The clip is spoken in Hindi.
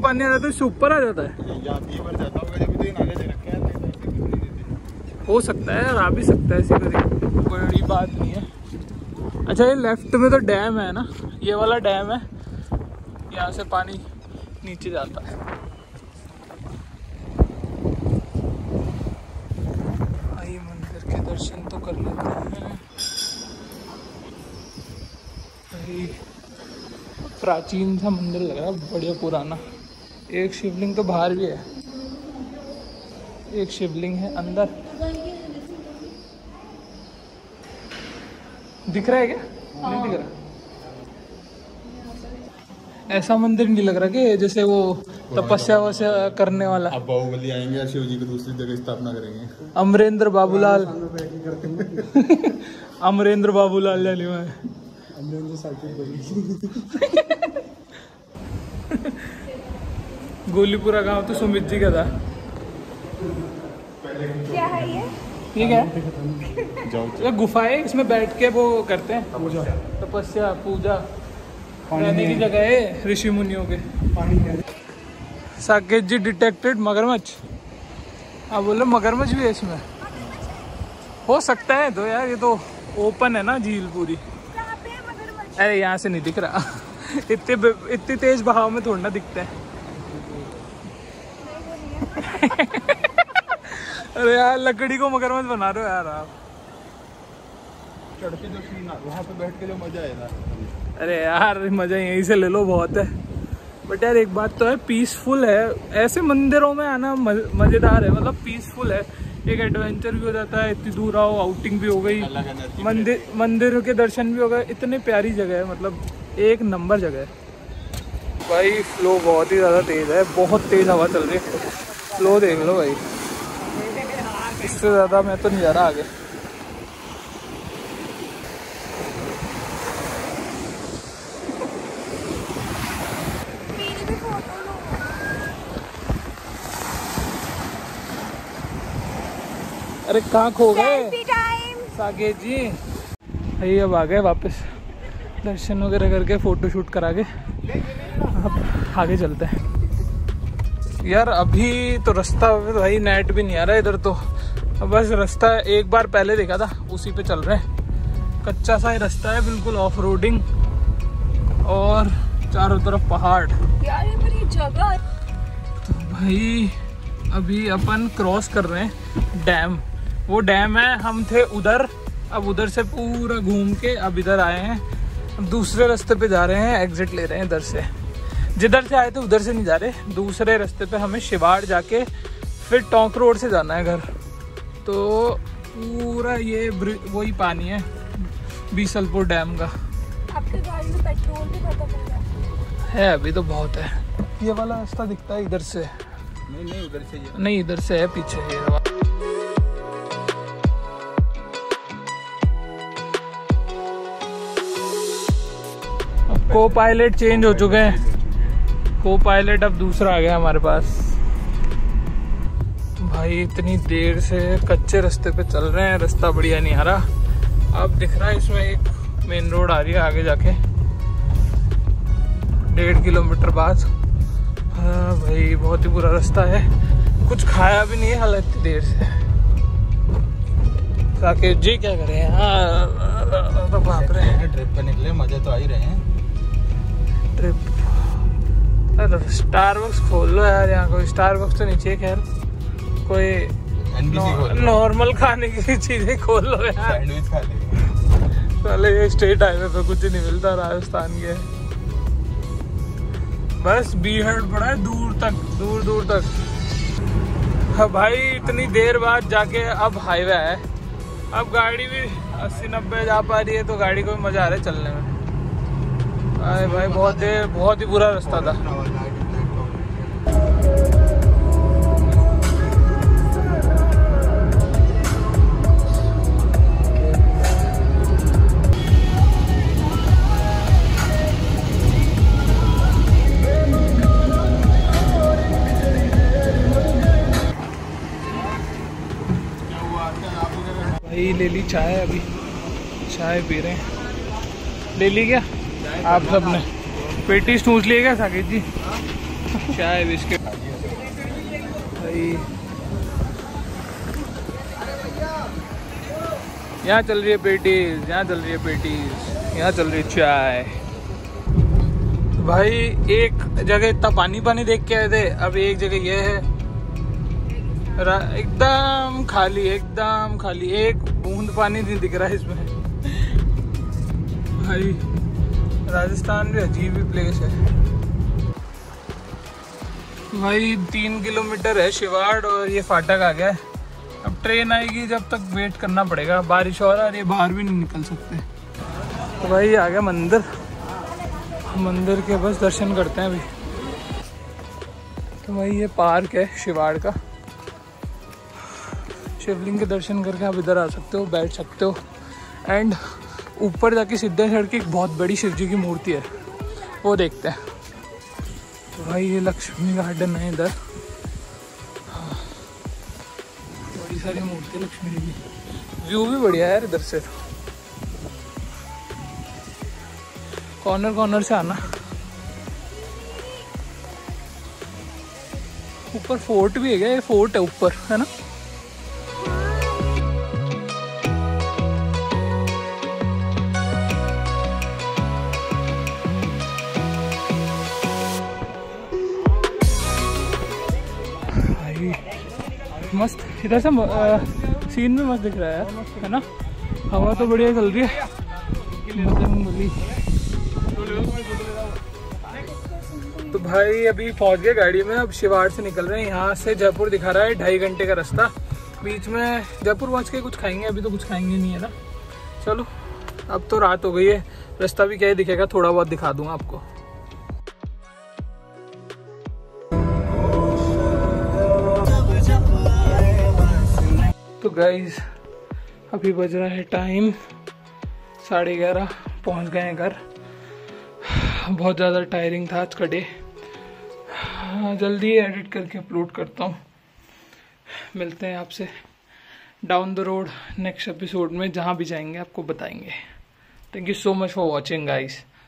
पानी आ जाता है इससे ऊपर आ जाता है। हो सकता है यार, आ भी सकता है, ऐसी कोई बड़ी बात नहीं है। अच्छा ये लेफ्ट में तो डैम है ना, ये वाला डैम है, यहाँ से पानी नीचे जाता है। आइए मंदिर के दर्शन तो कर लेते हैं। प्राचीन सा मंदिर लग रहा है, बढ़िया पुराना। एक शिवलिंग तो बाहर भी है, एक शिवलिंग है अंदर। दिख रहा है क्या? नहीं दिख रहा। ऐसा मंदिर नहीं लग रहा कि जैसे वो तपस्या वस्या करने वाला। अब बाहुबली आएंगे, शिव जी की दूसरी जगह स्थापना करेंगे। अमरेंद्र बाबूलाल अमरेंद्र बाबूलाल जानी में गोलीपुरा गांव तो सुमित जी का था। क्या है ये क्या है? ये गुफा है, इसमें बैठ के वो करते हैं तपस्या पूजा, रहने की जगह है ऋषि मुनियों के। साकेत जी डिटेक्टेड मगरमच्छ। आप बोलो मगरमच्छ भी है इसमें? हो सकता है तो यार, ये तो ओपन है ना झील पूरी। अरे यहाँ से नहीं दिख रहा इतनी तेज बहाव में थोड़ा ना दिखता है अरे यार लकड़ी को मगरमच्छ बना रहे हो यार आप। चढ़ के जो सीन वहाँ पे बैठ के जो मजा है ना, अरे यार मजा यहीं से ले लो, बहुत है। बट यार एक बात तो है, पीसफुल है। ऐसे मंदिरों में आना मजेदार है, मतलब पीसफुल है। एक एडवेंचर भी हो जाता है, इतनी दूर आओ, आउटिंग भी हो गई, मंदिर के दर्शन भी हो गए। इतनी प्यारी जगह है, मतलब एक नंबर जगह है भाई। फ्लो बहुत ही ज़्यादा तेज़ है, बहुत तेज़ हवा चल रही है। फ्लो देख लो भाई, इससे ज़्यादा मैं तो नहीं जा रहा आगे। अरे कहाँ खो गए साकेत जी? भाई अब आ गए वापस, दर्शन वगैरह करके फोटो शूट करा के अब आगे चलते हैं। यार अभी तो रास्ता तो भाई नेट भी नहीं आ रहा है इधर तो। अब बस रास्ता एक बार पहले देखा था, उसी पे चल रहे हैं। कच्चा सा ही रास्ता है, बिल्कुल ऑफ रोडिंग, और चारों तरफ पहाड़। यार ये बड़ी जगह। तो भाई अभी अपन क्रॉस कर रहे हैं डैम। वो डैम है, हम थे उधर, अब उधर से पूरा घूम के अब इधर आए हैं। अब दूसरे रास्ते पे जा रहे हैं, एग्जिट ले रहे हैं इधर से। जिधर से आए थे उधर से नहीं जा रहे, दूसरे रास्ते पे हमें शिवाड़ जाके फिर टोंक रोड से जाना है घर। तो पूरा ये वही पानी है बीसलपुर डैम का। आपके गाड़ी में पेट्रोल भी खत्म हो गया है अभी तो बहुत है। ये वाला रास्ता दिखता है इधर से? नहीं उधर से, नहीं इधर से है, पीछे ये। को पायलट चेंज हो चुके हैं, को पायलट अब दूसरा आ गया हमारे पास। भाई इतनी देर से कच्चे रास्ते पे चल रहे हैं, रास्ता बढ़िया नहीं आ रहा। अब दिख रहा है इसमें एक मेन रोड आ रही है आगे जाके 1.5 किलोमीटर बाद। हाँ भाई बहुत ही बुरा रास्ता है, कुछ खाया भी नहीं है हाल इतनी देर से। साकेत जी क्या करें? हाँ ट्रिप पे निकले, मजे तो आ ही रहे हैं। ट्रिप स्टारबक्स खोल लो यार, यहाँ कोई स्टारबक्स तो नीचे, खैर कोई नॉर्मल खाने की चीजें खोल लो यार। सैंडविच खा ले। पहले ये स्टेट हाईवे पे कुछ नहीं मिलता राजस्थान के, बस बीहड़ पड़ा है दूर तक। हाँ भाई इतनी देर बाद जाके अब हाईवे है। अब गाड़ी भी 80-90 जा पा रही है, तो गाड़ी को भी मजा आ रहा है चलने में। अरे भाई बहुत ही बुरा रास्ता था। भाई ले ली चाय, अभी चाय पी रहे हैं। ले ली क्या आप सब ने? पेटी स्नूज लिए क्या साकेत जी? चाय बिस्किट भाई। यहाँ चल रही है पेटीज, यहाँ चल रही है पेटीज, यहाँ चल रही है चाय। भाई एक जगह इतना पानी पानी देख के आए थे, अब एक जगह ये है एकदम खाली, एकदम खाली, एक बूंद पानी नहीं दिख रहा है इसमें। भाई राजस्थान भी अजीब ही प्लेस है भाई। 3 किलोमीटर है शिवाड़ और ये फाटक आ गया है। अब ट्रेन आएगी, जब तक वेट करना पड़ेगा। बारिश हो रहा है, ये बाहर भी नहीं निकल सकते। तो भाई आ गया मंदिर, मंदिर के बस दर्शन करते हैं अभी। तो भाई ये पार्क है शिवाड़ का, शिवलिंग के दर्शन करके आप इधर आ सकते हो, बैठ सकते हो। एंड ऊपर जाके सीधे चढ़ के एक बहुत बड़ी शिव जी की मूर्ति है, वो देखते हैं। तो भाई ये लक्ष्मी गार्डन है इधर, बड़ी सारी मूर्ति लक्ष्मी जी की। व्यू भी बढ़िया है यार इधर से, कॉर्नर कॉर्नर से आना। ऊपर फोर्ट भी है क्या? ये फोर्ट है ऊपर, है ना? मस्त इधर से सीन भी मस्त दिख रहा है यार, है ना? हवा तो बढ़िया चल रही है। तो भाई अभी पहुंच गए गाड़ी में, अब शिवाड़ से निकल रहे हैं। यहाँ से जयपुर दिखा रहा है 2.5 घंटे का रास्ता। बीच में जयपुर पहुंच के कुछ खाएंगे, अभी तो कुछ खाएंगे नहीं, है ना? चलो अब तो रात हो गई है, रास्ता भी क्या ही दिखेगा, थोड़ा बहुत दिखा दूंगा आपको। तो गाइज अभी बज रहा है टाइम 11:30, पहुंच गए हैं घर। बहुत ज़्यादा टायरिंग था आज का डे। जल्दी एडिट करके अपलोड करता हूँ। मिलते हैं आपसे down the road next episode में, जहाँ भी जाएंगे आपको बताएंगे। Thank you so much for watching guys.